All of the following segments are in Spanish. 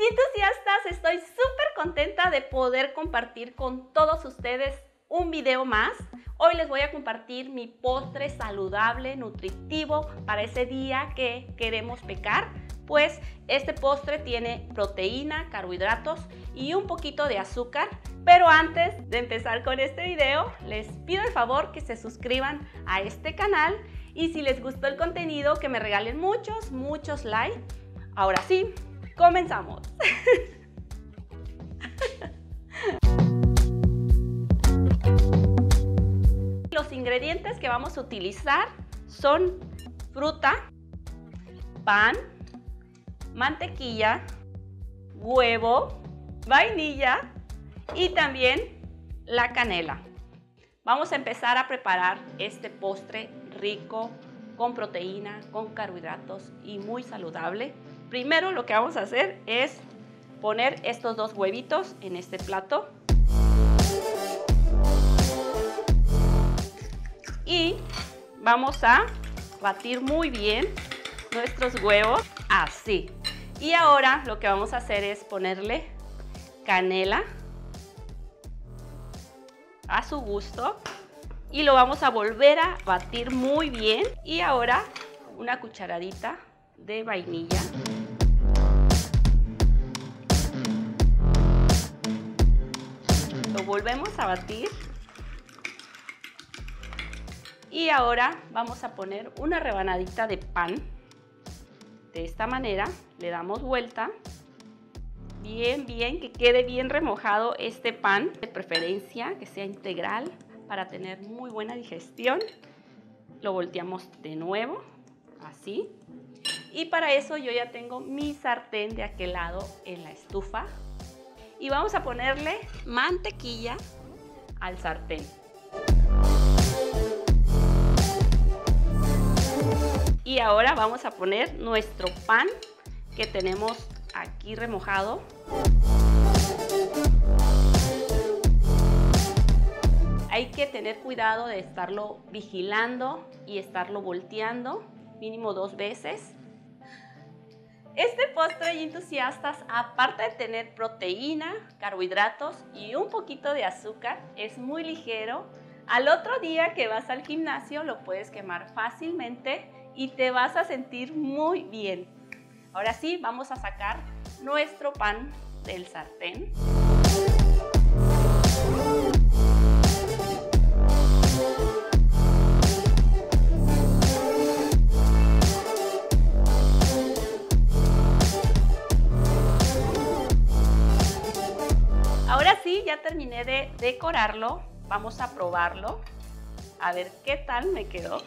entusiastas, estoy súper contenta de poder compartir con todos ustedes un video más. Hoy les voy a compartir mi postre saludable, nutritivo para ese día que queremos pecar. Pues este postre tiene proteína, carbohidratos y un poquito de azúcar. Pero antes de empezar con este video, les pido el favor que se suscriban a este canal y si les gustó el contenido, que me regalen muchos likes. Ahora sí, comenzamos. Los ingredientes que vamos a utilizar son fruta, pan, mantequilla, huevo, vainilla y también la canela. Vamos a empezar a preparar este postre rico con proteína, con carbohidratos y muy saludable. Primero lo que vamos a hacer es poner estos dos huevitos en este plato. Y vamos a batir muy bien nuestros huevos, así. Y ahora lo que vamos a hacer es ponerle canela a su gusto y lo vamos a volver a batir muy bien. Y ahora una cucharadita de vainilla. Lo volvemos a batir. Y ahora vamos a poner una rebanadita de pan. De esta manera le damos vuelta. Bien, que quede bien remojado este pan. De preferencia que sea integral para tener muy buena digestión. Lo volteamos de nuevo, así. Y para eso yo ya tengo mi sartén de aquel lado en la estufa. Y vamos a ponerle mantequilla al sartén. Y ahora vamos a poner nuestro pan que tenemos aquí remojado. Hay que tener cuidado de estarlo vigilando y estarlo volteando mínimo 2 veces. Este postre, entusiastas, aparte de tener proteína, carbohidratos y un poquito de azúcar, es muy ligero. Al otro día que vas al gimnasio lo puedes quemar fácilmente y te vas a sentir muy bien. Ahora sí, vamos a sacar nuestro pan del sartén. Ahora sí, ya terminé de decorarlo. Vamos a probarlo. A ver qué tal me quedó.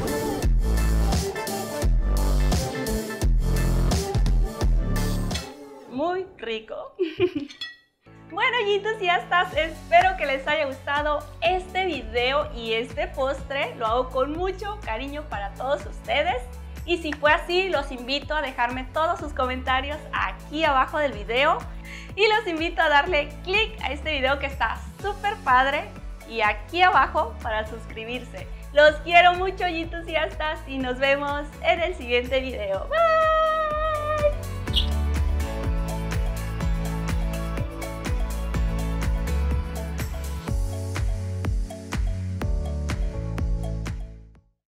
Muy rico. Bueno, y entusiastas, espero que les haya gustado este video y este postre. Lo hago con mucho cariño para todos ustedes. Y si fue así, los invito a dejarme todos sus comentarios aquí abajo del video. Y los invito a darle clic a este video que está súper padre. Y aquí abajo para suscribirse. Los quiero mucho, y entusiastas, y nos vemos en el siguiente video. Bye.